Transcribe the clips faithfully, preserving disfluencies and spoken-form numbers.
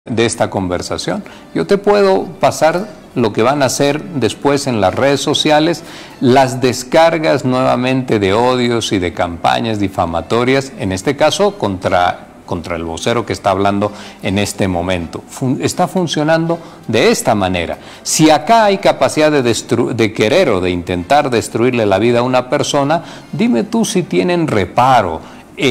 de esta conversación. Yo te puedo pasar lo que van a hacer después en las redes sociales, las descargas nuevamente de odios y de campañas difamatorias, en este caso contra, contra el vocero que está hablando en este momento. Fun- está funcionando de esta manera. Si acá hay capacidad de, de querer o de intentar destruirle la vida a una persona, dime tú si tienen reparo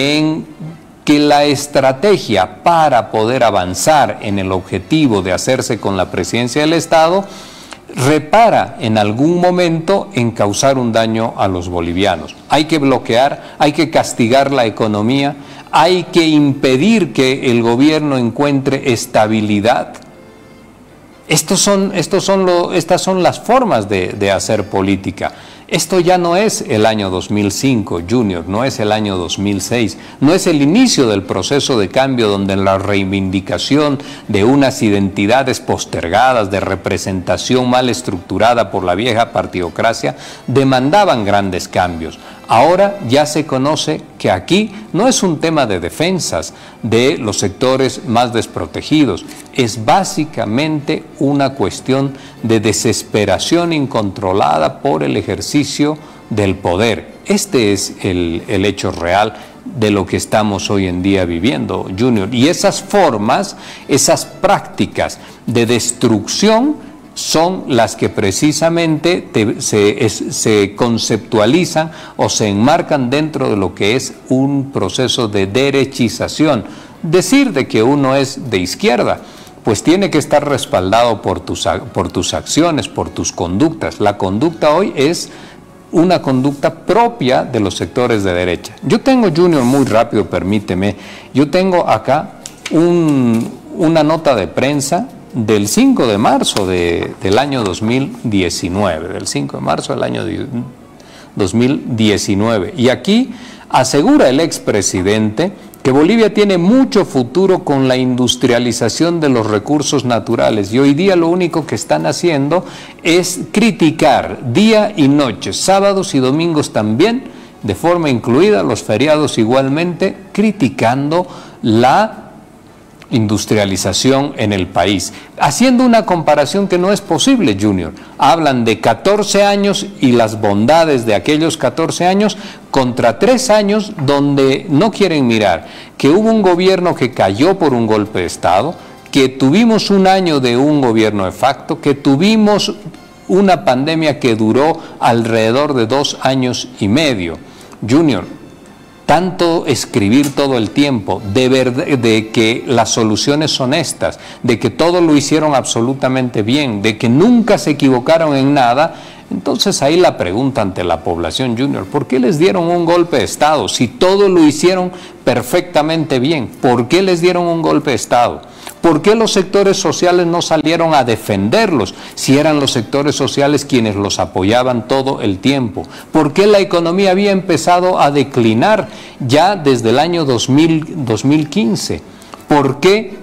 en que la estrategia para poder avanzar en el objetivo de hacerse con la presidencia del Estado repara en algún momento en causar un daño a los bolivianos. Hay que bloquear, hay que castigar la economía, hay que impedir que el gobierno encuentre estabilidad. Estos son, estos son lo, estas son las formas de, de hacer política. Esto ya no es el año dos mil cinco, Junior, no es el año dos mil seis, no es el inicio del proceso de cambio donde la reivindicación de unas identidades postergadas, de representación mal estructurada por la vieja partidocracia, demandaban grandes cambios. Ahora ya se conoce que aquí no es un tema de defensas de los sectores más desprotegidos, es básicamente una cuestión de desesperación incontrolada por el ejercicio del poder. Este es el, el hecho real de lo que estamos hoy en día viviendo, Junior. Y esas formas, esas prácticas de destrucción son las que precisamente te, se, es, se conceptualizan o se enmarcan dentro de lo que es un proceso de derechización. Decir de que uno es de izquierda, pues tiene que estar respaldado por tus, por tus acciones, por tus conductas. La conducta hoy es una conducta propia de los sectores de derecha. Yo tengo, Junior, muy rápido, permíteme, yo tengo acá un, una nota de prensa del cinco de marzo de, del año dos mil diecinueve, del cinco de marzo del año dos mil diecinueve. Y aquí asegura el expresidente que Bolivia tiene mucho futuro con la industrialización de los recursos naturales y hoy día lo único que están haciendo es criticar día y noche, sábados y domingos también, de forma incluida los feriados igualmente, criticando la industrialización en el país, haciendo una comparación que no es posible, Junior. Hablan de catorce años y las bondades de aquellos catorce años contra tres años donde no quieren mirar que hubo un gobierno que cayó por un golpe de Estado, que tuvimos un año de un gobierno de facto, que tuvimos una pandemia que duró alrededor de dos años y medio. Junior, tanto escribir todo el tiempo de, verdad, de que las soluciones son estas, de que todo lo hicieron absolutamente bien, de que nunca se equivocaron en nada, entonces ahí la pregunta ante la población, Junior, ¿por qué les dieron un golpe de Estado? Si todo lo hicieron perfectamente bien, ¿por qué les dieron un golpe de Estado? ¿Por qué los sectores sociales no salieron a defenderlos si eran los sectores sociales quienes los apoyaban todo el tiempo? ¿Por qué la economía había empezado a declinar ya desde el año dos mil, dos mil quince? ¿Por qué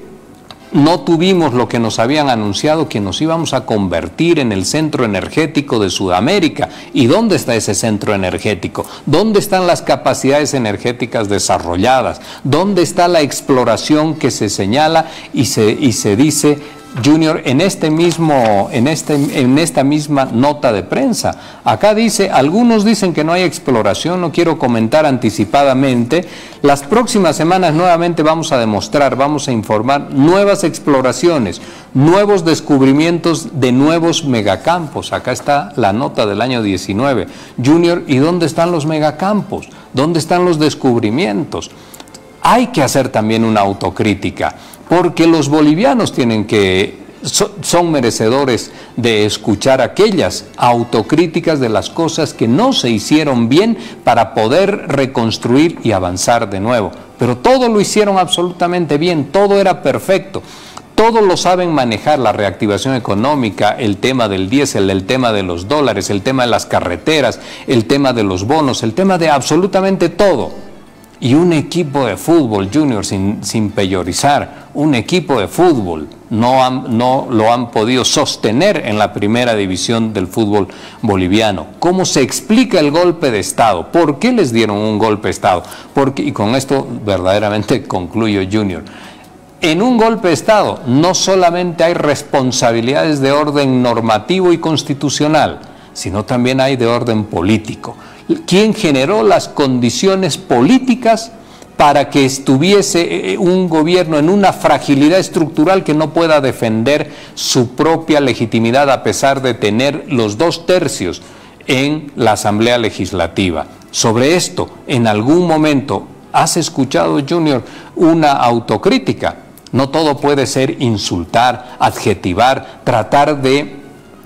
no tuvimos lo que nos habían anunciado, que nos íbamos a convertir en el centro energético de Sudamérica? ¿Y dónde está ese centro energético? ¿Dónde están las capacidades energéticas desarrolladas? ¿Dónde está la exploración que se señala y se, y se dice, Junior, en, este mismo, en, este, en esta misma nota de prensa? Acá dice, algunos dicen que no hay exploración, no quiero comentar anticipadamente. Las próximas semanas nuevamente vamos a demostrar, vamos a informar nuevas exploraciones, nuevos descubrimientos de nuevos megacampos. Acá está la nota del año diecinueve. Junior, ¿y dónde están los megacampos? ¿Dónde están los descubrimientos? Hay que hacer también una autocrítica, porque los bolivianos tienen que, son merecedores de escuchar aquellas autocríticas de las cosas que no se hicieron bien para poder reconstruir y avanzar de nuevo. Pero todo lo hicieron absolutamente bien, todo era perfecto. Todos lo saben manejar, la reactivación económica, el tema del diésel, el tema de los dólares, el tema de las carreteras, el tema de los bonos, el tema de absolutamente todo. Y un equipo de fútbol, Junior, sin, sin peyorizar, un equipo de fútbol no, han, no lo han podido sostener en la primera división del fútbol boliviano. ¿Cómo se explica el golpe de Estado? ¿Por qué les dieron un golpe de Estado? Porque, y con esto verdaderamente concluyo, Junior, en un golpe de Estado no solamente hay responsabilidades de orden normativo y constitucional, sino también hay de orden político. ¿Quién generó las condiciones políticas para que estuviese un gobierno en una fragilidad estructural que no pueda defender su propia legitimidad a pesar de tener los dos tercios en la Asamblea Legislativa? Sobre esto, en algún momento, ¿has escuchado, Junior, una autocrítica? No todo puede ser insultar, adjetivar, tratar de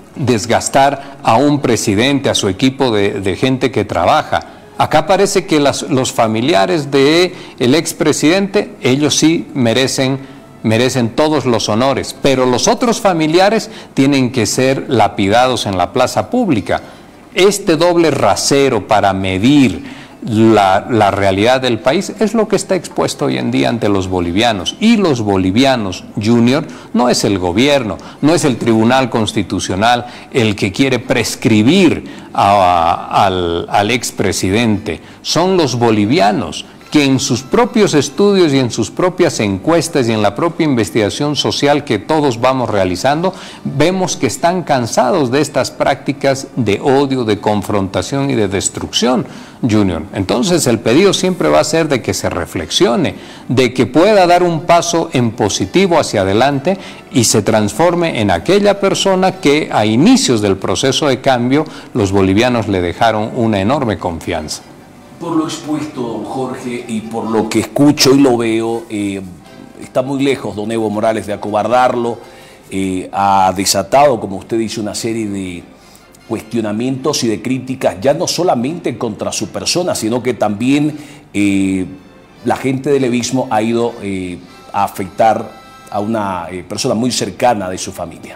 desgastar a un presidente, a su equipo de, de gente que trabaja. Acá parece que las, los familiares del expresidente, ellos sí merecen, merecen todos los honores, pero los otros familiares tienen que ser lapidados en la plaza pública. Este doble rasero para medir La, la realidad del país es lo que está expuesto hoy en día ante los bolivianos. Y los bolivianos, Junior, no es el gobierno, no es el Tribunal Constitucional el que quiere prescribir a, a, al, al expresidente. Son los bolivianos que en sus propios estudios y en sus propias encuestas y en la propia investigación social que todos vamos realizando, vemos que están cansados de estas prácticas de odio, de confrontación y de destrucción, Junior. Entonces el pedido siempre va a ser de que se reflexione, de que pueda dar un paso en positivo hacia adelante y se transforme en aquella persona que a inicios del proceso de cambio los bolivianos le dejaron una enorme confianza. Por lo expuesto, don Jorge, y por lo que escucho y lo veo, eh, está muy lejos don Evo Morales de acobardarlo. Eh, ha desatado, como usted dice, una serie de cuestionamientos y de críticas, ya no solamente contra su persona, sino que también eh, la gente del levismo ha ido eh, a afectar a una eh, persona muy cercana de su familia.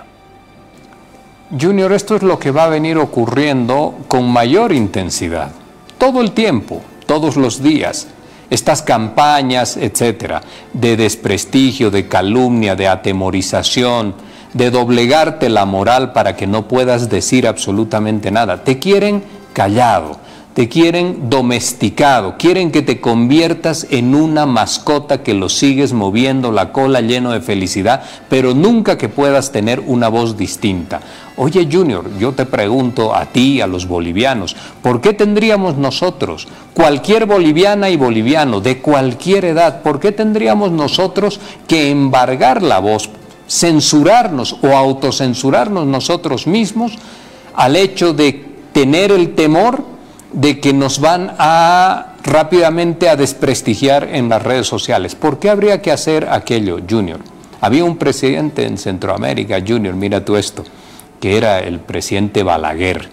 Junior, esto es lo que va a venir ocurriendo con mayor intensidad. Todo el tiempo, todos los días, estas campañas, etcétera, de desprestigio, de calumnia, de atemorización, de doblegarte la moral para que no puedas decir absolutamente nada. Te quieren callado, te quieren domesticado, quieren que te conviertas en una mascota que lo sigues moviendo la cola lleno de felicidad, pero nunca que puedas tener una voz distinta. Oye, Junior, yo te pregunto a ti, a los bolivianos, ¿por qué tendríamos nosotros, cualquier boliviana y boliviano de cualquier edad, por qué tendríamos nosotros que embargar la voz, censurarnos o autocensurarnos nosotros mismos al hecho de tener el temor de que nos van a rápidamente a desprestigiar en las redes sociales? ¿Por qué habría que hacer aquello, Junior? Había un presidente en Centroamérica, Junior, mira tú esto, que era el presidente Balaguer,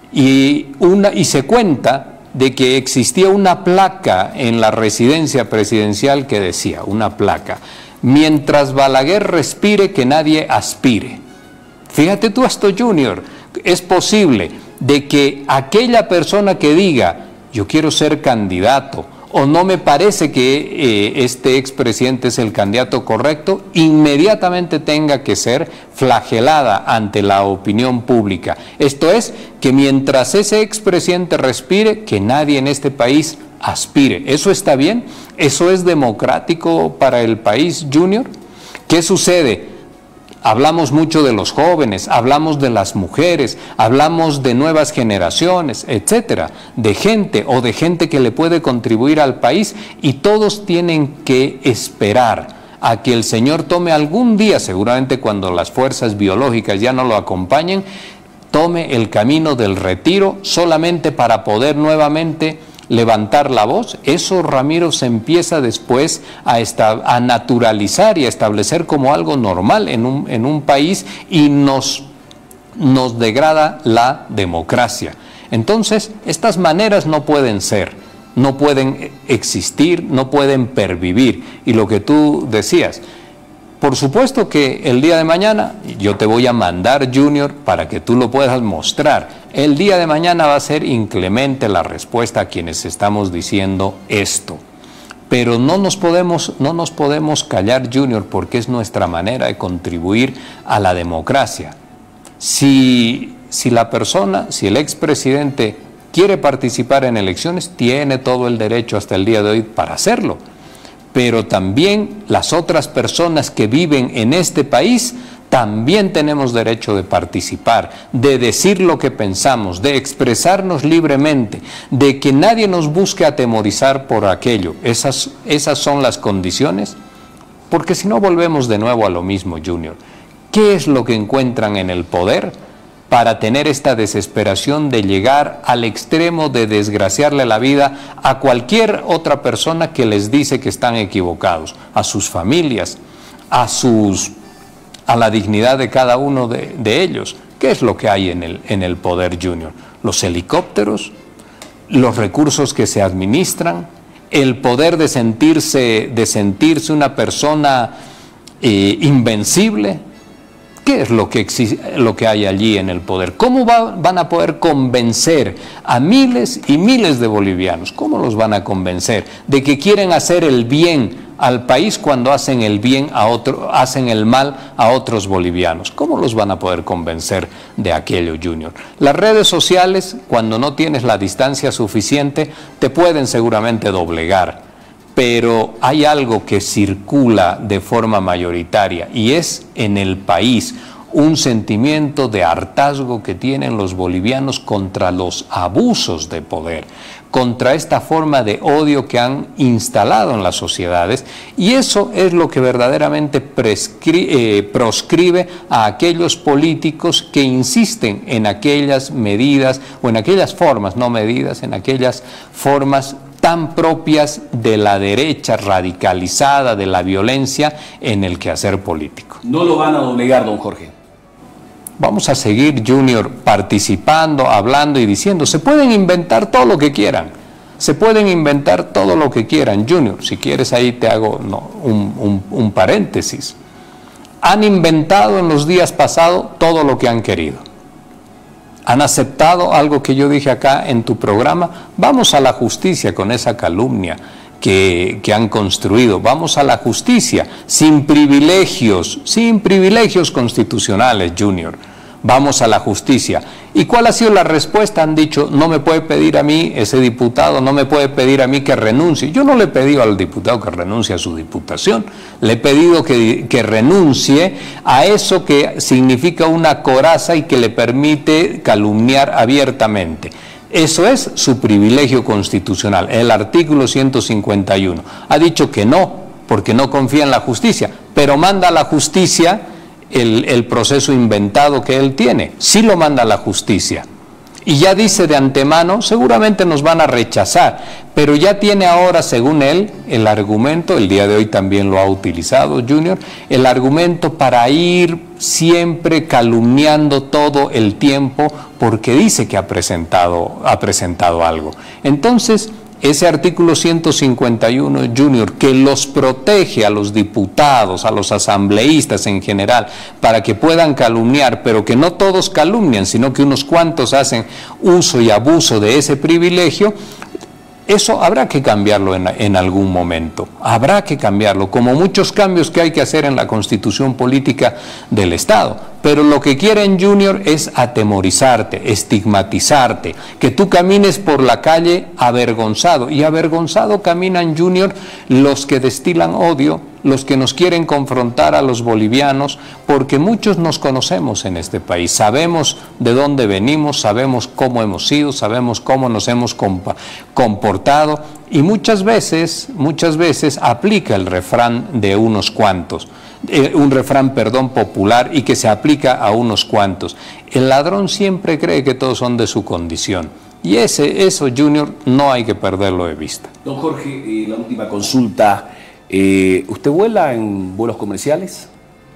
y, una, y se cuenta de que existía una placa en la residencia presidencial que decía, una placa, mientras Balaguer respire, que nadie aspire. Fíjate tú esto, Junior, es posible de que aquella persona que diga, yo quiero ser candidato, o no me parece que eh, este expresidente es el candidato correcto, inmediatamente tenga que ser flagelada ante la opinión pública. Esto es, que mientras ese expresidente respire, que nadie en este país aspire. ¿Eso está bien? ¿Eso es democrático para el país, Junior? ¿Qué sucede? Hablamos mucho de los jóvenes, hablamos de las mujeres, hablamos de nuevas generaciones, etcétera, de gente o de gente que le puede contribuir al país, y todos tienen que esperar a que el Señor tome algún día, seguramente cuando las fuerzas biológicas ya no lo acompañen, tome el camino del retiro solamente para poder nuevamente levantar la voz. Eso, Ramiro, se empieza después a, esta, a naturalizar y a establecer como algo normal en un, en un país, y nos, nos degrada la democracia. Entonces, estas maneras no pueden ser, no pueden existir, no pueden pervivir. Y lo que tú decías, por supuesto que el día de mañana yo te voy a mandar, Junior, para que tú lo puedas mostrar. El día de mañana va a ser inclemente la respuesta a quienes estamos diciendo esto. Pero no nos podemos, no nos podemos callar, Junior, porque es nuestra manera de contribuir a la democracia. Si, si la persona, si el expresidente quiere participar en elecciones, tiene todo el derecho hasta el día de hoy para hacerlo. pero también las otras personas que viven en este país también tenemos derecho de participar, de decir lo que pensamos, de expresarnos libremente, de que nadie nos busque atemorizar por aquello. Esas, esas son las condiciones, porque si no volvemos de nuevo a lo mismo, Junior. ¿Qué es lo que encuentran en el poder para tener esta desesperación de llegar al extremo de desgraciarle la vida a cualquier otra persona que les dice que están equivocados? A sus familias, a sus... a la dignidad de cada uno de, de ellos. ¿Qué es lo que hay en el, en el poder, Junior? Los helicópteros, los recursos que se administran, el poder de sentirse, de sentirse una persona eh, invencible. ¿Qué es lo que, existe, lo que hay allí en el poder? ¿Cómo va, van a poder convencer a miles y miles de bolivianos? ¿Cómo los van a convencer de que quieren hacer el bien al país cuando hacen el bien a otro, hacen el mal a otros bolivianos? ¿Cómo los van a poder convencer de aquello, Junior? Las redes sociales, cuando no tienes la distancia suficiente, te pueden seguramente doblegar, pero hay algo que circula de forma mayoritaria y es en el país un sentimiento de hartazgo que tienen los bolivianos contra los abusos de poder, contra esta forma de odio que han instalado en las sociedades, y eso es lo que verdaderamente prescri- eh, proscribe a aquellos políticos que insisten en aquellas medidas o en aquellas formas, no medidas, en aquellas formas tan propias de la derecha radicalizada, de la violencia en el quehacer político. No lo van a doblegar, don Jorge. Vamos a seguir, Junior, participando, hablando y diciendo. Se pueden inventar todo lo que quieran. Se pueden inventar todo lo que quieran. Junior, si quieres ahí te hago no, un, un, un paréntesis. Han inventado en los días pasados todo lo que han querido. Han aceptado algo que yo dije acá en tu programa. Vamos a la justicia con esa calumnia que, que han construido. Vamos a la justicia sin privilegios, sin privilegios constitucionales, Junior. Vamos a la justicia. ¿Y cuál ha sido la respuesta? Han dicho, no me puede pedir a mí, ese diputado, no me puede pedir a mí que renuncie. Yo no le he pedido al diputado que renuncie a su diputación. Le he pedido que, que renuncie a eso que significa una coraza y que le permite calumniar abiertamente. Eso es su privilegio constitucional. El artículo ciento cincuenta y uno ha dicho que no, porque no confía en la justicia, pero manda a la justicia el, el proceso inventado que él tiene. Sí lo manda a la justicia. Y ya dice de antemano, seguramente nos van a rechazar, pero ya tiene ahora, según él, el argumento, el día de hoy también lo ha utilizado, Junior, el argumento para ir siempre calumniando todo el tiempo porque dice que ha presentado, ha presentado algo. Entonces, ese artículo ciento cincuenta y uno, Junior, que los protege a los diputados, a los asambleístas en general, para que puedan calumniar, pero que no todos calumnian, sino que unos cuantos hacen uso y abuso de ese privilegio, eso habrá que cambiarlo en, en algún momento, habrá que cambiarlo, como muchos cambios que hay que hacer en la constitución política del Estado. Pero lo que quieren, Junior, es atemorizarte, estigmatizarte, que tú camines por la calle avergonzado. Y avergonzado caminan, Junior, los que destilan odio, los que nos quieren confrontar a los bolivianos, porque muchos nos conocemos en este país, sabemos de dónde venimos, sabemos cómo hemos sido, sabemos cómo nos hemos comportado, y muchas veces, muchas veces aplica el refrán de unos cuantos. Eh, un refrán, perdón, popular y que se aplica a unos cuantos. El ladrón siempre cree que todos son de su condición. Y ese, eso, Junior, no hay que perderlo de vista. Don Jorge, eh, la última consulta. Eh, ¿Usted vuela en vuelos comerciales?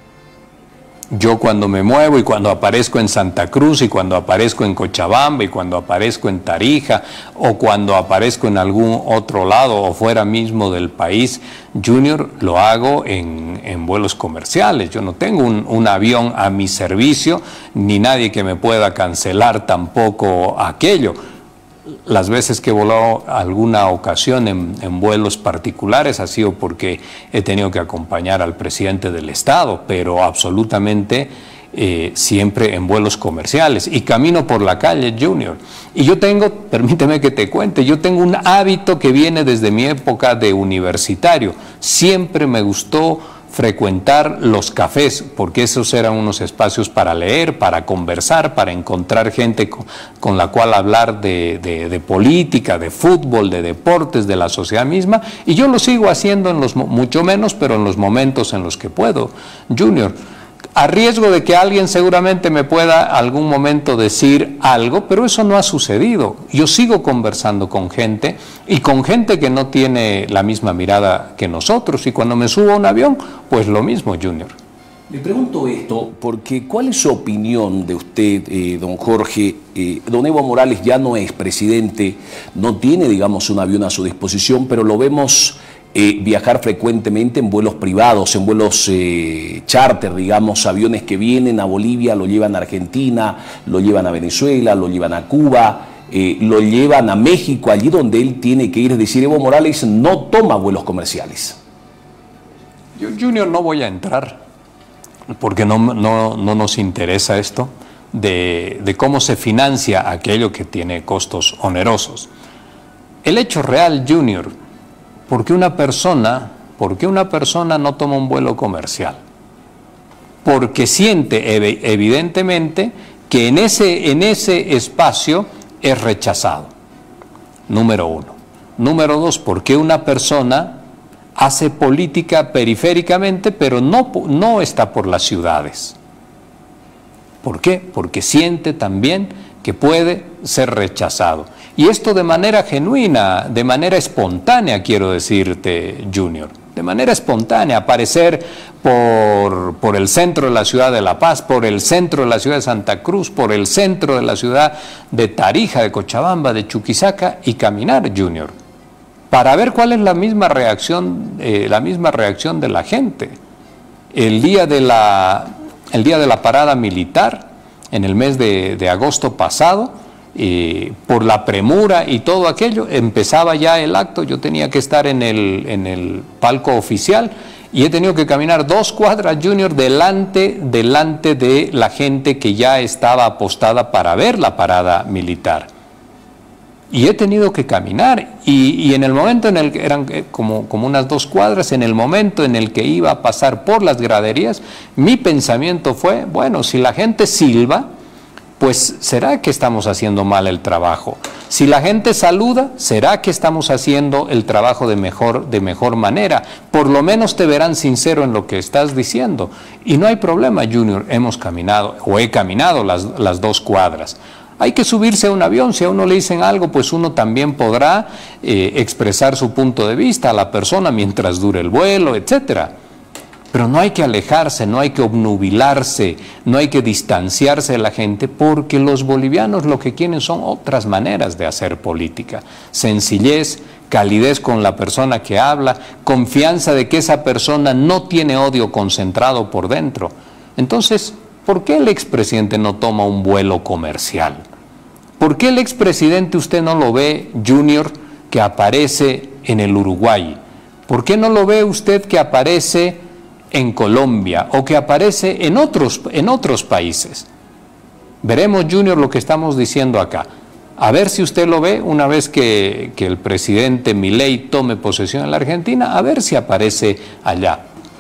Yo cuando me muevo y cuando aparezco en Santa Cruz y cuando aparezco en Cochabamba y cuando aparezco en Tarija o cuando aparezco en algún otro lado o fuera mismo del país, Junior, lo hago en, en vuelos comerciales. Yo no tengo un, un avión a mi servicio ni nadie que me pueda cancelar tampoco aquello. Las veces que he volado alguna ocasión en, en vuelos particulares ha sido porque he tenido que acompañar al presidente del Estado, pero absolutamente eh, siempre en vuelos comerciales y camino por la calle, Junior. Y yo tengo, permíteme que te cuente, yo tengo un hábito que viene desde mi época de universitario. Siempre me gustó frecuentar los cafés, porque esos eran unos espacios para leer, para conversar, para encontrar gente con, con la cual hablar de, de, de política, de fútbol, de deportes, de la sociedad misma, y yo lo sigo haciendo en los, mucho menos, pero en los momentos en los que puedo, Junior. A riesgo de que alguien seguramente me pueda algún momento decir algo, pero eso no ha sucedido. Yo sigo conversando con gente y con gente que no tiene la misma mirada que nosotros, y cuando me subo a un avión, pues lo mismo, Junior. Le pregunto esto porque ¿cuál es su opinión de usted, eh, don Jorge? Eh, don Evo Morales ya no es presidente, no tiene, digamos, un avión a su disposición, pero lo vemos Eh, viajar frecuentemente en vuelos privados, en vuelos eh, charter, digamos, aviones que vienen a Bolivia, lo llevan a Argentina, lo llevan a Venezuela, lo llevan a Cuba, eh, lo llevan a México, allí donde él tiene que ir. Es decir, Evo Morales no toma vuelos comerciales. Yo, Junior, no voy a entrar, porque no, no, no nos interesa esto, de, de cómo se financia aquello que tiene costos onerosos. El hecho real, Junior, ¿por qué una persona, por qué una persona no toma un vuelo comercial? Porque siente ev evidentemente que en ese, en ese espacio es rechazado. Número uno. Número dos, ¿por qué una persona hace política periféricamente, pero no, no está por las ciudades? ¿Por qué? Porque siente también que puede ser rechazado. Y esto de manera genuina, de manera espontánea, quiero decirte, Junior, de manera espontánea, aparecer por, por el centro de la ciudad de La Paz, por el centro de la ciudad de Santa Cruz, por el centro de la ciudad de Tarija, de Cochabamba, de Chuquisaca, y caminar, Junior, para ver cuál es la misma reacción, eh, la misma reacción de la gente. El día de la, el día de la parada militar, en el mes de, de agosto pasado, eh, por la premura y todo aquello, empezaba ya el acto, yo tenía que estar en el, en el palco oficial y he tenido que caminar dos cuadras, Junior, delante, delante de la gente que ya estaba apostada para ver la parada militar. Y he tenido que caminar, y, y en el momento en el que eran como, como unas dos cuadras, en el momento en el que iba a pasar por las graderías, mi pensamiento fue, bueno, si la gente silba, pues será que estamos haciendo mal el trabajo. Si la gente saluda, será que estamos haciendo el trabajo de mejor, de mejor manera. Por lo menos te verán sincero en lo que estás diciendo. Y no hay problema, Junior, hemos caminado, o he caminado las, las dos cuadras. Hay que subirse a un avión, si a uno le dicen algo, pues uno también podrá eh, expresar su punto de vista a la persona mientras dure el vuelo, etcétera. Pero no hay que alejarse, no hay que obnubilarse, no hay que distanciarse de la gente, porque los bolivianos lo que quieren son otras maneras de hacer política. Sencillez, calidez con la persona que habla, confianza de que esa persona no tiene odio concentrado por dentro. Entonces, ¿por qué el expresidente no toma un vuelo comercial? ¿Por qué el expresidente usted no lo ve, Junior, que aparece en el Uruguay? ¿Por qué no lo ve usted que aparece en Colombia o que aparece en otros, en otros países? Veremos, Junior, lo que estamos diciendo acá. A ver si usted lo ve una vez que, que el presidente Milei tome posesión en la Argentina, a ver si aparece allá.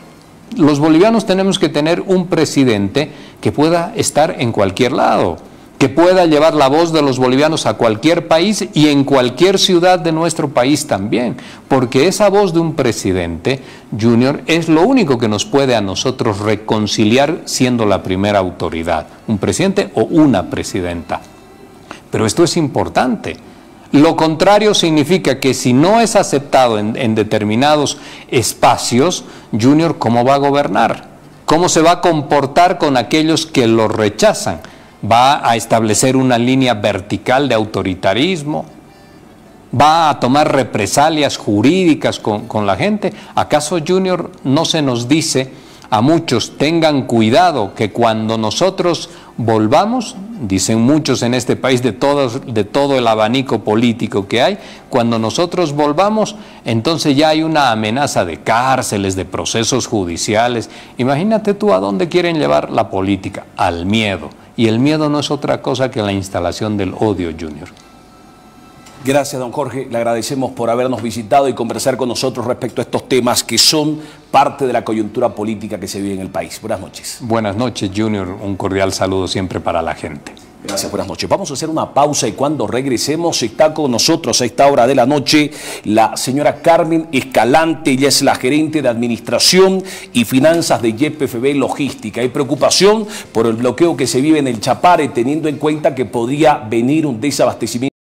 Los bolivianos tenemos que tener un presidente que pueda estar en cualquier lado, que pueda llevar la voz de los bolivianos a cualquier país y en cualquier ciudad de nuestro país también, porque esa voz de un presidente, Junior, es lo único que nos puede a nosotros reconciliar siendo la primera autoridad, un presidente o una presidenta. Pero esto es importante. Lo contrario significa que si no es aceptado en, en determinados espacios, Junior, ¿cómo va a gobernar? ¿Cómo se va a comportar con aquellos que lo rechazan? ¿Va a establecer una línea vertical de autoritarismo? ¿Va a tomar represalias jurídicas con, con la gente? ¿Acaso, Junior, no se nos dice a muchos, tengan cuidado que cuando nosotros volvamos, dicen muchos en este país, de, todos, de todo el abanico político que hay. Cuando nosotros volvamos, entonces ya hay una amenaza de cárceles, de procesos judiciales. Imagínate tú a dónde quieren llevar la política, al miedo. Y el miedo no es otra cosa que la instalación del odio, Junior. Gracias, don Jorge. Le agradecemos por habernos visitado y conversar con nosotros respecto a estos temas que son parte de la coyuntura política que se vive en el país. Buenas noches. Buenas noches, Junior. Un cordial saludo siempre para la gente. Gracias, buenas noches. Vamos a hacer una pausa y cuando regresemos está con nosotros a esta hora de la noche la señora Carmen Escalante. Ella es la gerente de Administración y Finanzas de Y P F B Logística. Hay preocupación por el bloqueo que se vive en el Chapare, teniendo en cuenta que podría venir un desabastecimiento